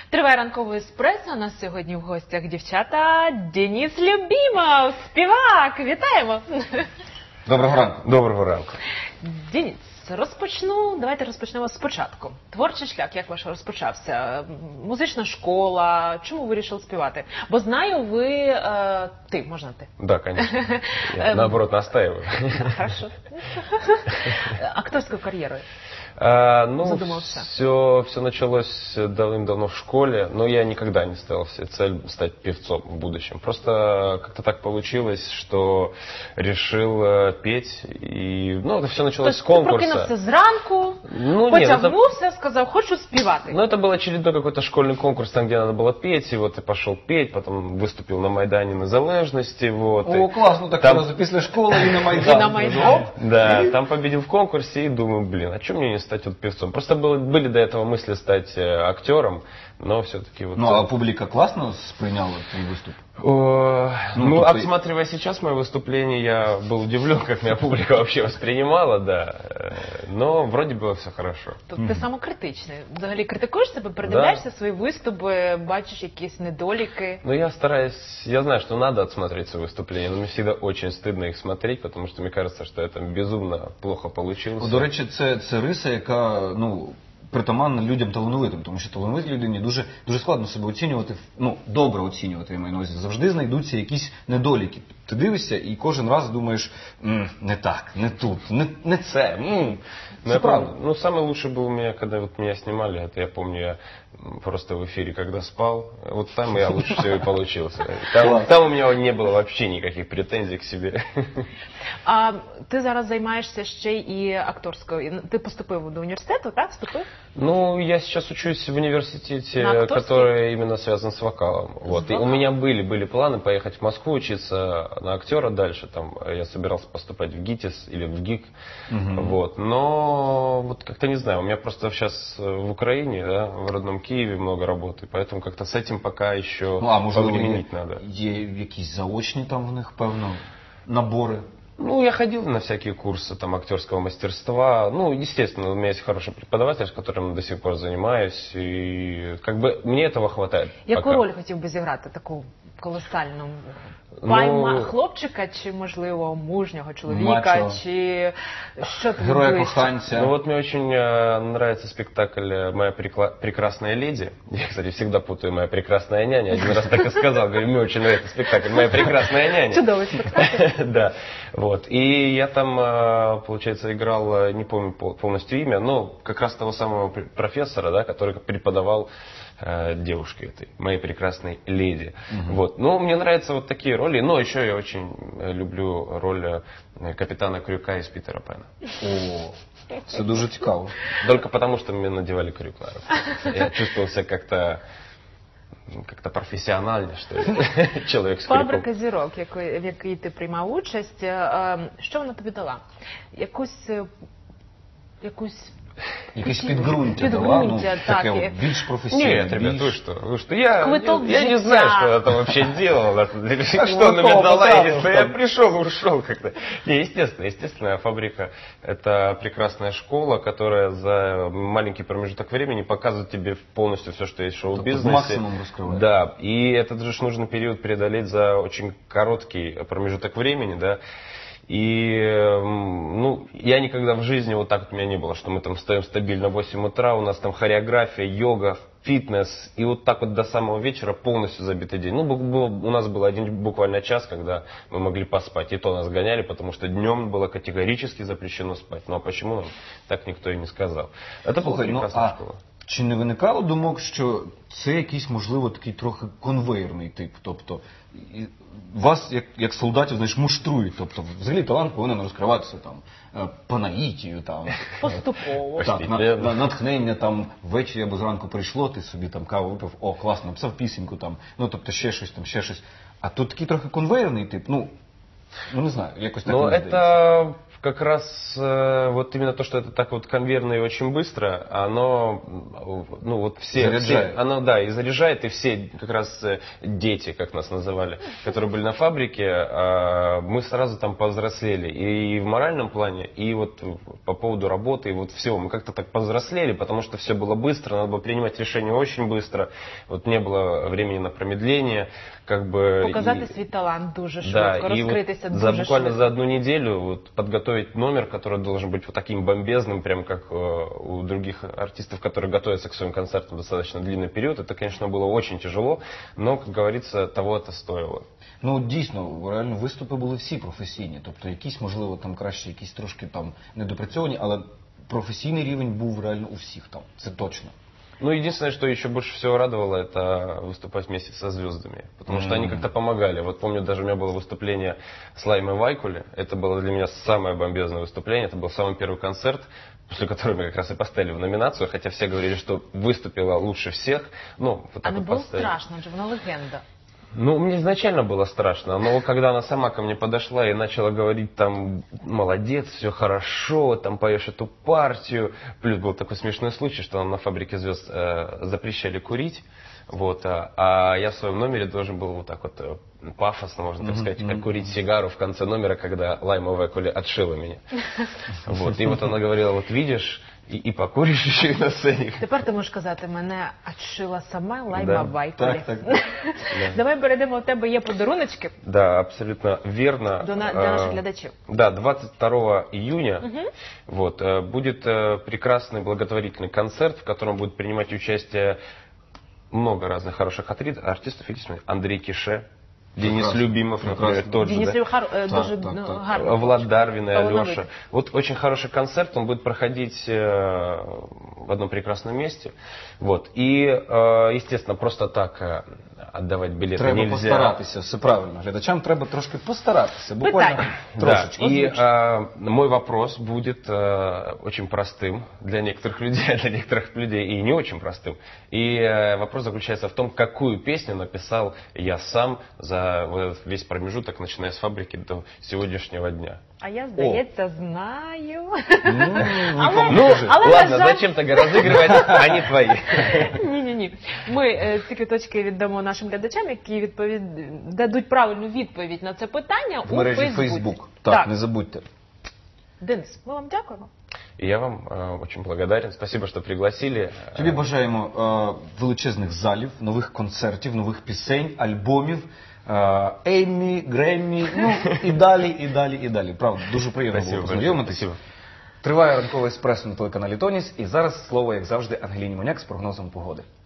Триває ранкове еспресо. У нас сьогодні в гостях дівчата. Денис Любімов, співак. Вітаємо! Доброго ранку. Доброго ранку. Денис, давайте розпочнемо спочатку. Творчий шлях, як ваш розпочався? Музична школа, чому ви вирішили співати? Бо знаю, можна ти? Да, конечно. Я, наоборот, настаиваю. Хорошо. Актерскую карьеру. Все началось давным-давно в школе, но я никогда не ставил себе цель стать певцом в будущем. Просто как-то так получилось, что решил петь, и, это все началось с конкурса. Ты прокинувся зранку, потягнувся, сказал, хочу співати. Это был очередной какой-то школьный конкурс, там, где надо было петь, и вот я пошел петь, потом выступил на Майдане Незалежности. О, классно, так сразу после школы и на Майдан. И на Майдан. Да, там победил в конкурсе, и думаю, а что мне не стать певцом? Просто были до этого мысли стать актером, но все-таки вот... А публика классно восприняла твой выступ? Отсматривая сейчас мое выступление, я был удивлен, как меня публика вообще воспринимала, да. Но вроде было все хорошо. Тобто ти самокритичний. Взагалі критикуєш себе, передивляєшся свої виступи, бачиш якісь недоліки? Я знаю, что надо отсмотреть свои выступления, но мне всегда очень стыдно их смотреть, потому что мне кажется, что это безумно плохо получилось. До речі, це риса, яка, притаманна людям талановитим, тому що талановитій людині дуже складно себе оцінювати, добре оцінювати, я маю на увазі. Завжди знайдуться якісь недоліки. Ти дивишся і кожен раз думаєш, не так, не тут, не це. Це правда. Самый лучший был у меня, когда меня снимали, это я помню, я просто в эфире, когда спал, вот там я лучше всего и получился. Там у меня не было вообще никаких претензий к себе. А ти зараз займаєшся ще і акторською. Ти поступив до університету, так? Вступив? Я сейчас учусь в университете, который именно связан с вокалом. Вот. И у меня были планы поехать в Москву учиться на актера дальше. Там я собирался поступать в ГИТИС или в ГИК. Вот. Но как-то не знаю, у меня просто сейчас в Украине, да, в родном Киеве много работы, поэтому как-то с этим пока еще повременить надо. Є якісь заочні там в них, певно, набори? Я ходил на всякие курсы там актерского мастерства. Естественно, у меня есть хороший преподаватель, с которым до сих пор занимаюсь, и мне этого хватает. Яку роль хотів би зіграти, таку колосальну? Хлопчика, чи, можливо, мужнього чоловіка, чи що ти героя-коханця? Мне очень нравится спектакль «Моя прекрасная леди». Я, кстати, всегда путаю «Моя прекрасная няня». Один раз так и сказал, говорю, мне очень нравится спектакль «Моя прекрасная няня». Чудовый спектакль. Да. Вот. И я там, получается, играл, не помню полностью имя, но как раз того самого профессора, да, который преподавал девушке этой, моей прекрасной леди. Вот. Мне нравятся вот такие роли, но еще я очень люблю роль капитана Крюка из Питера Пэна. О, це дуже цікаво. Только потому, что мне надевали крюк на руку. Я чувствовал себя как-то профессионально, что ли, человек с крюком. «Фабрика зірок», в якій ти приймав участь, що вона тобі дала? Якесь підґрунтя дала, таке більш професійне. Нет, ребят, вы что? Я не знаю, что я там вообще делал, что она мне дала, я пришел, ушел как-то. Естественно, «Фабрика» — это прекрасная школа, которая за маленький промежуток времени показывает тебе полностью все, что есть в шоу-бизнесе. Максимум раскрывает. Да, и этот же нужный период преодолеть за очень короткий промежуток времени, да. И, я никогда в жизни вот так у меня не было, что мы там встаем стабильно в 8 утра, у нас там хореография, йога, фитнес, и вот так вот до самого вечера полностью забитый день. У нас был один буквально час, когда мы могли поспать, и то нас гоняли, потому что днем было категорически запрещено спать. А почему нам так никто и не сказал? Это была прекрасная школа. Чи не виникало думок, що це якийсь, можливо, такий трохи конвейерний тип? Тобто, вас, як солдатів, знаєш, муштрують. Тобто, взагалі талант повинен розкриватися там по наїтію, там. Поступово. Так, натхнення там ввечері або зранку прийшло, ти собі там каву випив, о, класно, написав пісеньку там, тобто ще щось. А тут такий трохи конвейерний тип, не знаю, якось так мені здається. как раз вот именно то, что это так вот конвейерно и очень быстро, оно, ну вот Заряжает. оно, да, и заряжает, и все как раз дети, как нас называли, которые были на фабрике, мы сразу там повзрослели и в моральном плане, и вот по поводу работы, и вот всего. Мы как-то так повзрослели, потому что все было быстро, надо было принимать решения очень быстро, вот не было времени на промедление, как бы... Показати свій талант дуже Да, швидко, и розкритися вот дуже буквально швидко. за одну неделю вот, подготовить номер, который должен быть вот таким бомбезным, прям как у других артистов, которые готовятся к своим концертам достаточно длинный период. Это, конечно, было очень тяжело, но, как говорится, того это стоило. Ну, дійсно, реально виступи були всі професійні. Тобто якісь, можливо, там краще, якісь трошки там недопрацьовані, але професійний рівень був реально у всіх там. Це точно. Ну, единственное, что еще больше всего радовало, это выступать вместе со звездами. Потому что они как-то помогали. Вот помню, даже у меня было выступление с Лаймой Вайкуле. Это было для меня самое бомбезное выступление. Это был самый первый концерт, после которого мы как раз и поставили в номинацию. Хотя все говорили, что выступила лучше всех. Ну, вот А так не вот було поставили. страшно, адже вона легенда. Ну, мне изначально было страшно, но когда она сама ко мне подошла и начала говорить там, молодец, все хорошо, там поешь эту партию. Плюс был такой смешной случай, что нам на фабрике звезд запрещали курить. Вот, а я в своем номере должен был вот так вот пафосно, можно так сказать, как курить сигару в конце номера, когда Лайма Вайкуле отшила меня. Вот, и вот она говорила, вот видишь, и покуришь еще и на сцене. Тепер ти можеш казати, мене отшила сама Лайма Да. Вайкулі. Так. Давай перейдемо, у тебе є подаруночки Да, абсолютно верно. для наших глядачів. Да, 22 июня вот, будет прекрасный благотворительный концерт, в котором будет принимать участие много разных хороших артистов. Видите, смотрите, Андрей Кише, Денис Прекрасно. Любимов, например, Прекрасно. тот же. Денис да? дуже так. гарно. Влад Дарвин и Талановитый. Алеша. Вот очень хороший концерт, он будет проходить в одном прекрасном месте. Вот. И, естественно, просто так отдавать билеты Треба нельзя. постаратися, все правильно. Глядачам треба трошки постаратися, буквально Питання. Да, трошечки. и мой вопрос будет очень простым для некоторых людей, а для некоторых людей и не очень простым. И вопрос заключается в том, какую песню написал я сам за вот этот весь промежуток, начиная с фабрики до сегодняшнего дня. А я, здається, знаю. Нікому Ну, не кажи. Але, ладно, на жаль- зачем тогда разыгрывать, а не твои? Ні. Ми ці квиточки віддамо нашим глядачам, які дадуть правильну відповідь на це питання В у мережі Фейсбуці. Facebook. Так, не забудьте. Денис, ми вам дякуємо. И я вам очень благодарен. Спасибо, что пригласили. Тобі бажаємо величезних залів, нових концертів, нових пісень, альбомів, Еммі, Греммі, ну і далі. Правда, дуже приємно Спасибо було большое. познайомитися. Спасибо. Триває ранковий еспресо на телеканалі Тоніс. І зараз слово, як завжди, Ангеліні Моняк з прогнозом погоди.